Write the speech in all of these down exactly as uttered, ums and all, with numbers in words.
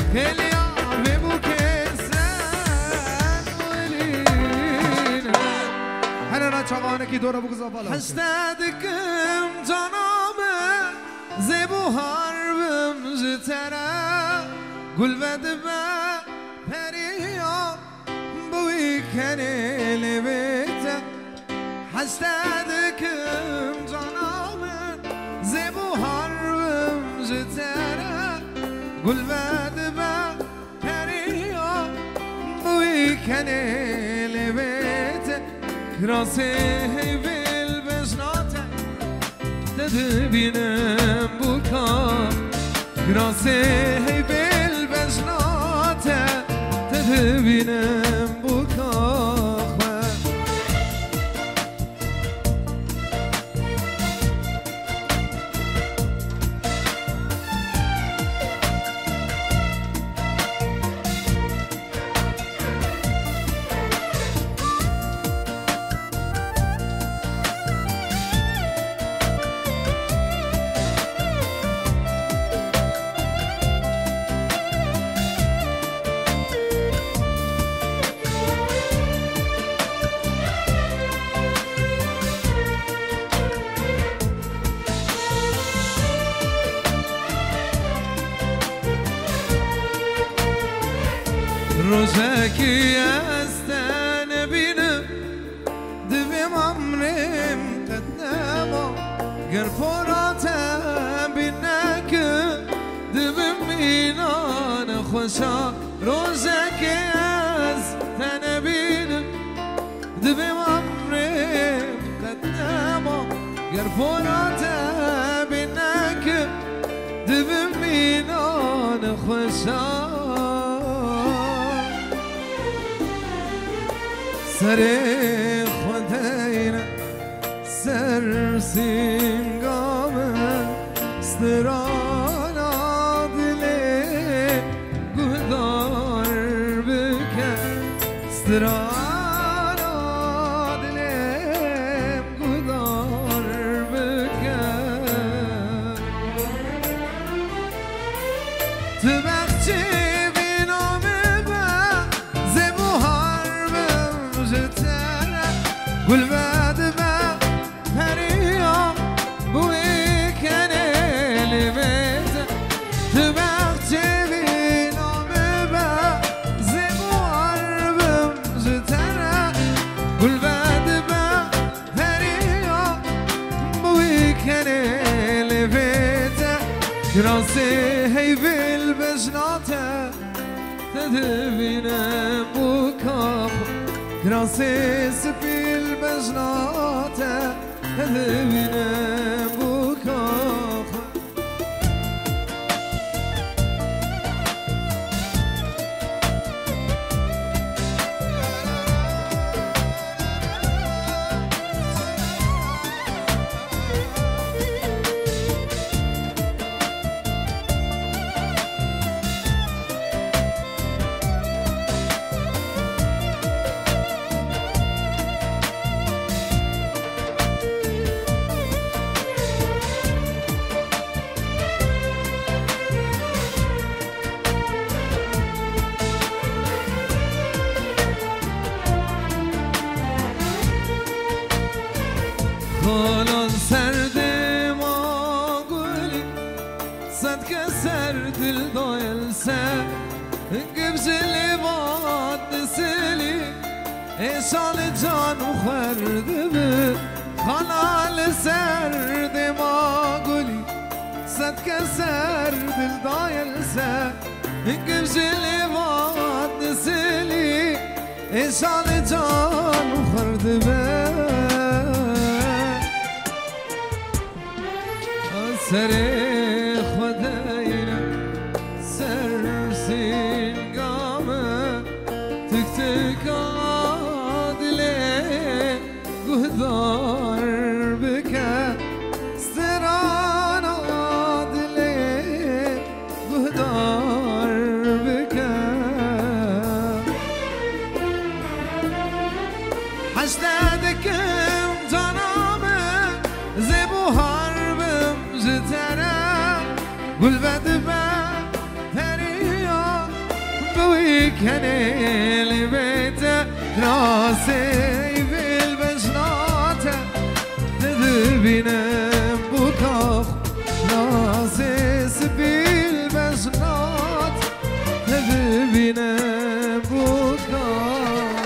خیلی آبی بو کسن ولینه هنه را چاقانه کی دوره بگذار بالا هشتدکم جانامه زیبو هربم جتره گل بده به پریا بوی کنیلی بیته هشتدکم جانامه زیبو هربم جتره گل بده به پریا بوی کنیلی بیته کراسه بیل بجناته تدبینم بکا کراسه بیل بجناته تدبینم بکا روزکی استن بینم دویم عمرم قدما گر پراتم بینه که دویم اینان خوشا روزکی استن بینم دویم عمرم قدما گر پراتم بینه که دویم اینان خوشا سر خودین سر سینگامه ستران عادله گهدار بکن ستران عادله گهدار بکن تو بخچه گل بده به پریا بوی کنیلی بیته تو بخچه بینامه به زیبو عربم زتره گل بده به پریا بوی کنیلی بیته کراسه هیویل بجناته تدبینم بکاف کراسه سپیل بجناته تدبینم بکاف خالان سرد ما گلی صد که سر دل دایل سر گبزلی باد نسلی ایشان جان خورده به خالان سرد ما گلی صد که سر دل دایل سر گبزلی باد نسلی ایشان جان خورده به سر خودینه سر سینگامه تک تک عادله گهدار بکن سران عادله گهدار بکن هشتدکم جانامه زیبو هربم جتره كني لبيته راسي بالبجنات تذبينا بكاخ راسي سبيل بجنات تذبينا بكاخ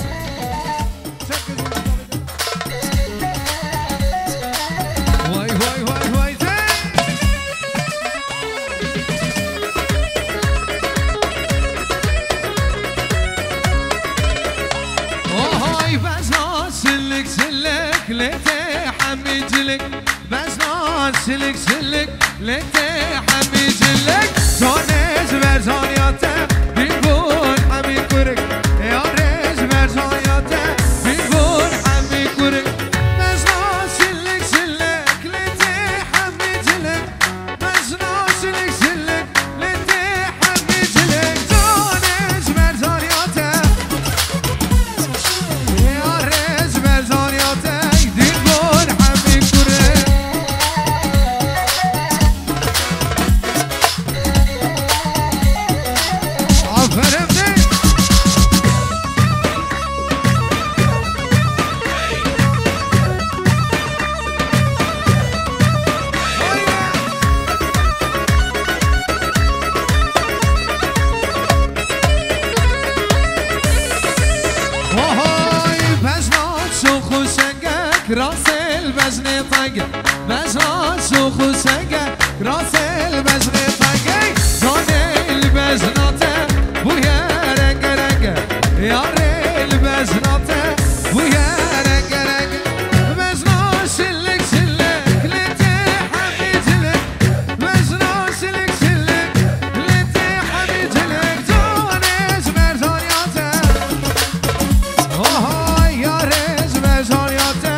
واي واي واي واي سلك سلك لتحمي جلك بس ناس سلك سلك لتحمي جلك زانش برزانياته بيبون حمي كورك يا ريش برزانياته بيبون حمي كورك بس ناس سلك سلك لتحمي جلك بس ناس سلك سلك لتحمي جلك زانش برزانياته راس البجن طاقة بجنات شوخ وسقة راس البجن طاقة زاني البجنات ويا رقة رقة يا ري البجنات ويا رقة رقة بجنات شلك شلك لتحمي جلك بجنات شلك شلك لتحمي جلك زاني جبر زانياته اوه يا ري جبر زانياته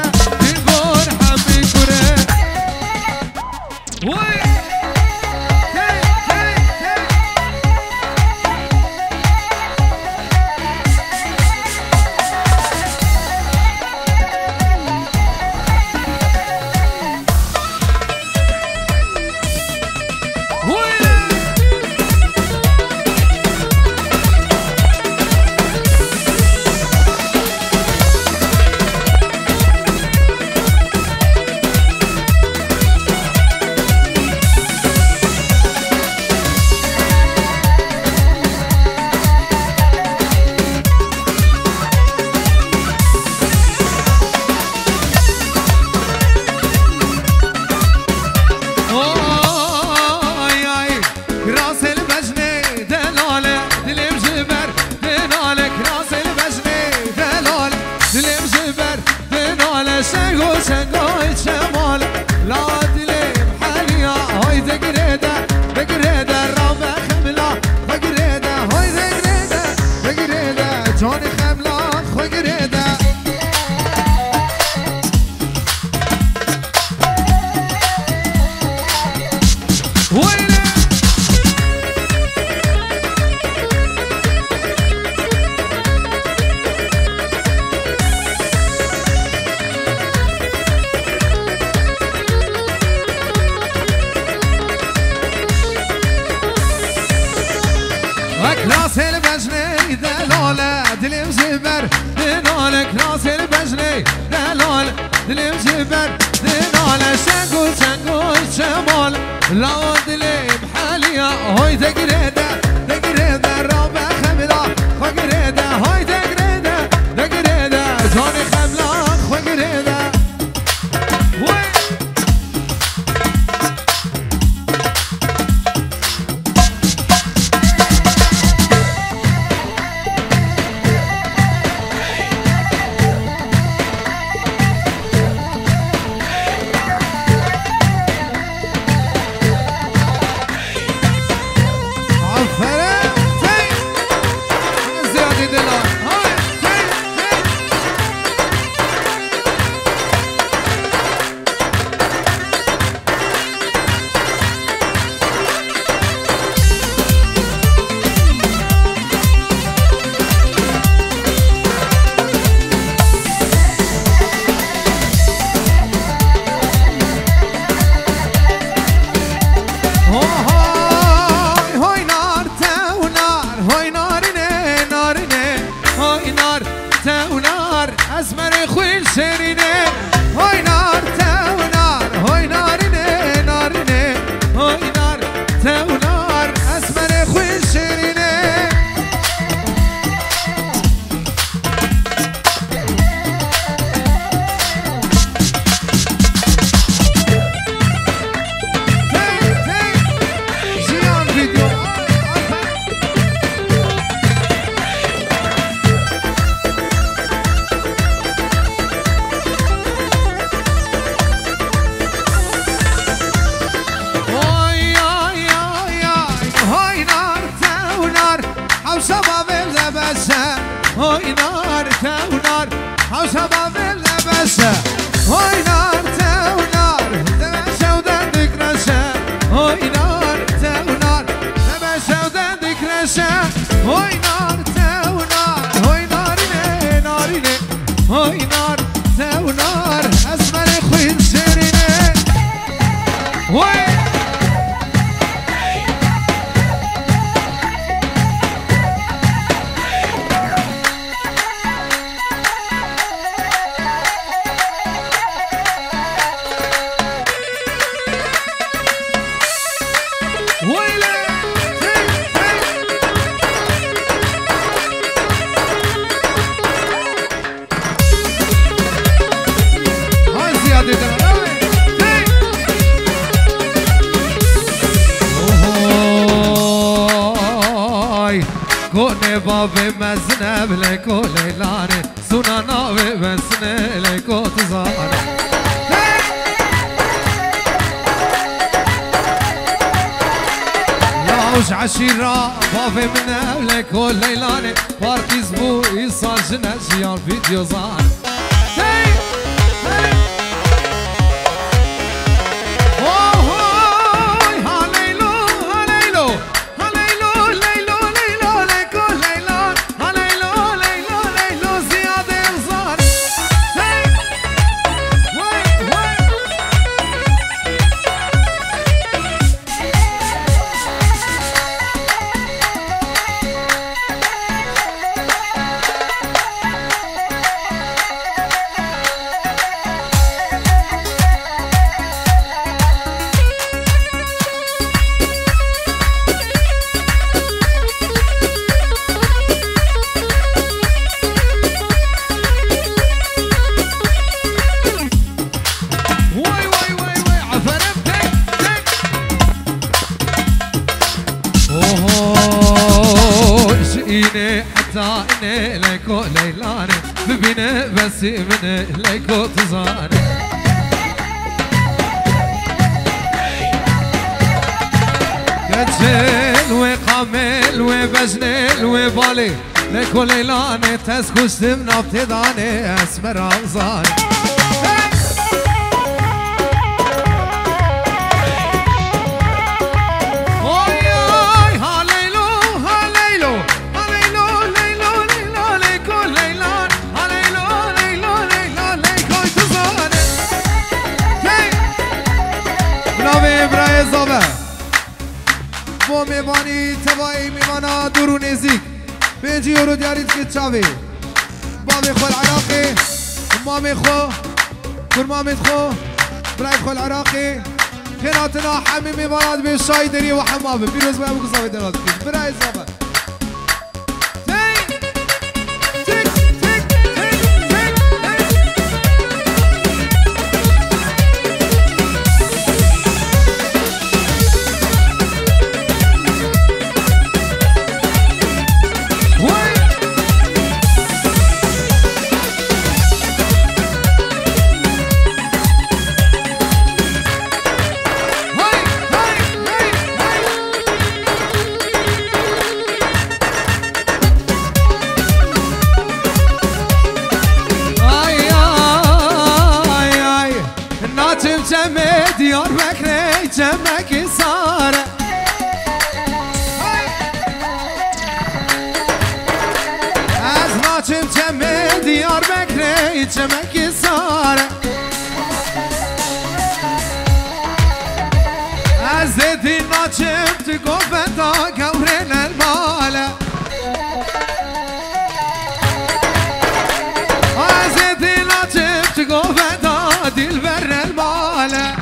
راس البجني دلالة دلم زبر دلالك راس البجني دلالة دلم زبر دلالة شنقول شنقول شمال لا دلم حاليا هاي تقريدة تقريدة رابع خملة خقريدة هاي تقريدة تقريدة جاني خملة خقريدة شباب لبسه هوی نار تونار هم شباب لبسه هوی نار تونار لبسه و دندک رشه هوی نار تونار لبسه و دندک رشه هوی نار تونار هوی نارینه نارینه هوی نار تونار از من خوین شرینه هوی باب مزنب لکو لیلانه سونا ناو بسنه لکو تزانه لاوش عشیرا باب منب لکو لیلانه پارتیز بو ایسان جنجیان ویدیو زانه حتى ليكو ليلاني ببينه بس من ليكو تزاني كتشل وقامل وبجنل وبالي ليكو ليلاني تسكو سمنا بتداني اسمر عوزاني با میوانی تبایی میوانا درو نزیک بینجی رو دیارید که چاوی بابی خو العراقی مامی خو کرمامید خو برای خو العراقی خیراتنا حمی میواناد به شای دری و حمامه بیروز باید بگو صافی دراد کش برای صافه دیار بکره چمکی ساره از ناچم چمه دیار بکره چمکی ساره از دیدی ناچم تو گفتا گورن الماله از دیدی ناچم تو گفتا دیل برن الماله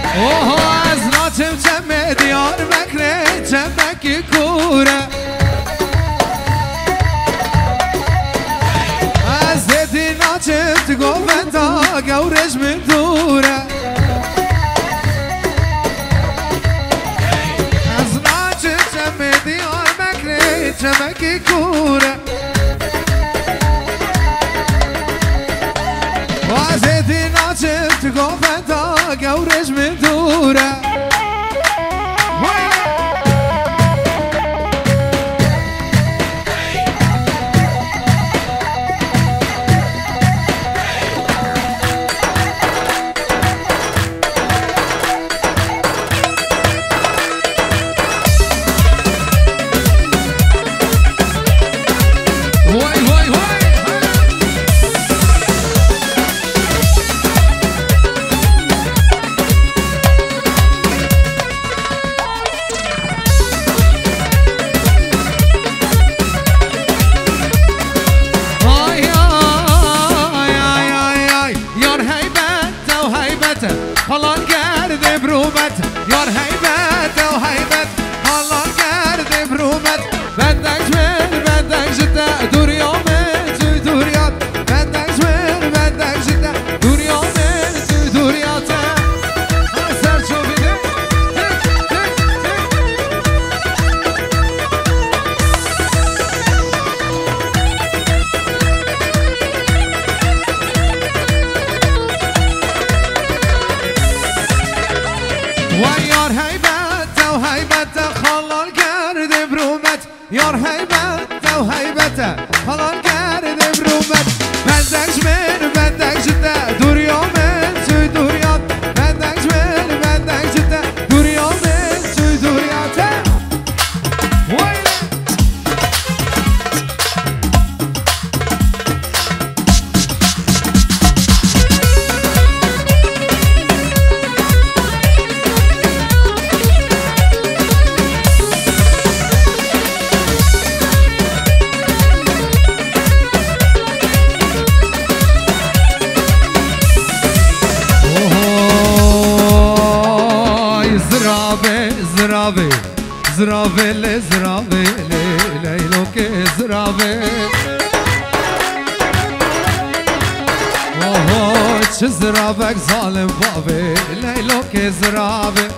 چمکی کوره قورش من دوره از ناچه چمه دیار مکره چمکی کوره وازدی ناچه تگفتا قورش من دوره زرافه ل زرافه ل لیلو که زرافه اوه چه زرافه ظالم بابه لیلو که زرافه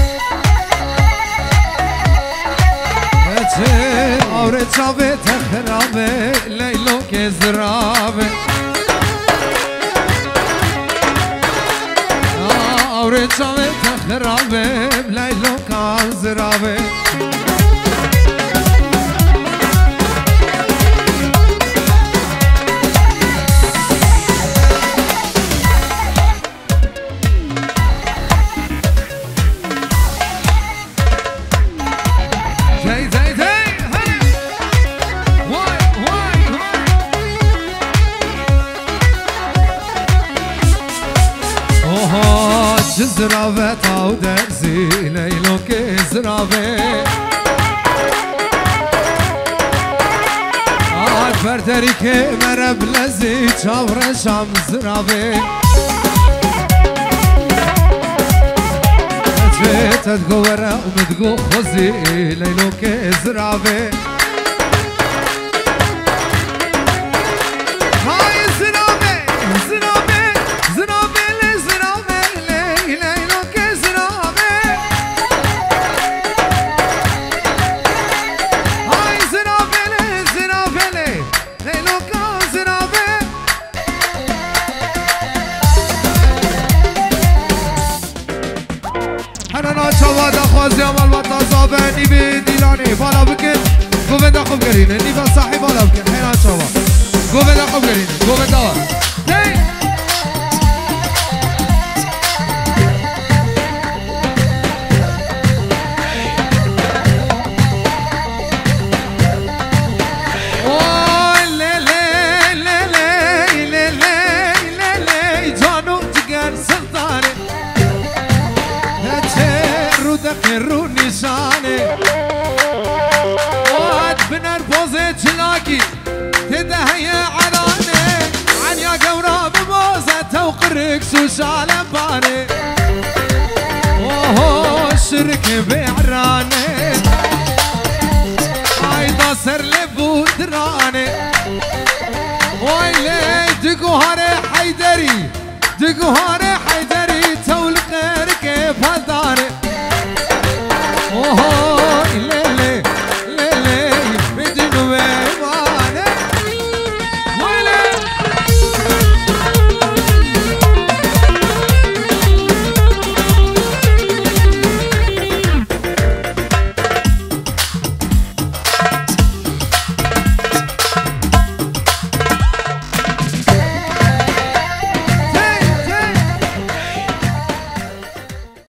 چه آوره چاوه تخرابه لیلو که زرافه آوره چاوه تخرابه لیلو که زرافه زرافه تاو درزی لیلو که زرافه آد برداری که مرب لزی چاورشم زرافه جیتت گوره امدگو خوزی لیلو که زرافه نی به دیلانی بالا بکن گووندا خوب گرینه نی با صاحب بالا بکن حیران شما گووندا خوب گرینه گووندا هی رو نشانه واد بنر بوزه جلاكي تدهي علانه عن يا قورا ببوزه توقرك سوشاله بانه اوه شرك بعرانه هايدا سر لبودرانه ويلي تقهر حيدري جگوهار حیدری تول خیر که پداره